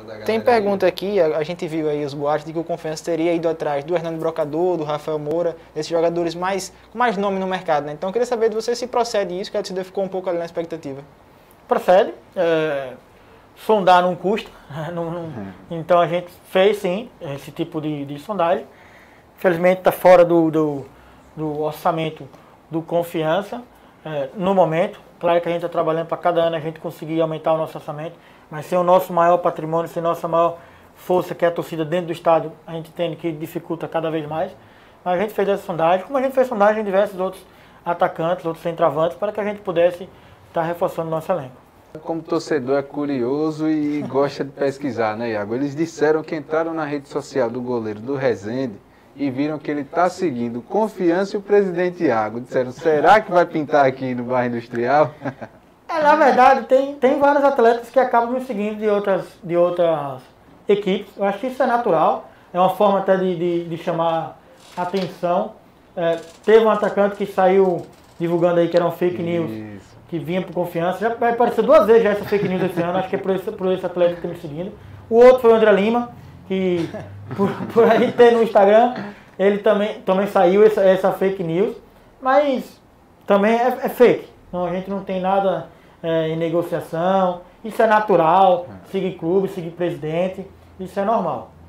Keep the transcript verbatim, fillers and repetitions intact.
da galera. Tem pergunta aqui, a, a gente viu aí os boatos de que o Confiança teria ido atrás do Hernando Brocador, do Rafael Moura, esses jogadores mais, com mais nome no mercado, né? Então eu queria saber de você se procede isso, que a torcida ficou um pouco ali na expectativa. Procede. É, sondar não custa. não, não, uhum. Então a gente fez sim esse tipo de, de sondagem. Infelizmente está fora do, do, do orçamento do Confiança é, no momento. Claro que a gente está trabalhando para cada ano a gente conseguir aumentar o nosso orçamento, mas sem o nosso maior patrimônio, sem a nossa maior força, que é a torcida dentro do estádio, a gente tem que dificulta cada vez mais. Mas a gente fez essa sondagem, como a gente fez sondagem em diversos outros atacantes, outros centroavantes, para que a gente pudesse estar reforçando o nosso elenco. Como torcedor é curioso e gosta de pesquisar, né, Iago? Eles disseram que entraram na rede social do goleiro do Resende e viram que ele está seguindo Confiança e o presidente Iago. Disseram, será que vai pintar aqui no bairro Industrial? É, na verdade, tem, tem vários atletas que acabam me seguindo de outras, de outras equipes. Eu acho que isso é natural, é uma forma até de, de, de chamar atenção. É, teve um atacante que saiu divulgando aí que era um fake news, isso. que vinha por Confiança. Já vai aparecer duas vezes já essa fake news esse ano, acho que é por esse, por esse atleta que está me seguindo. O outro foi o André Lima, que por, por a gente ter no Instagram, ele também, também saiu essa, essa fake news, mas também é, é fake. Não, a gente não tem nada é, em negociação, isso é natural, seguir clube, seguir presidente, isso é normal.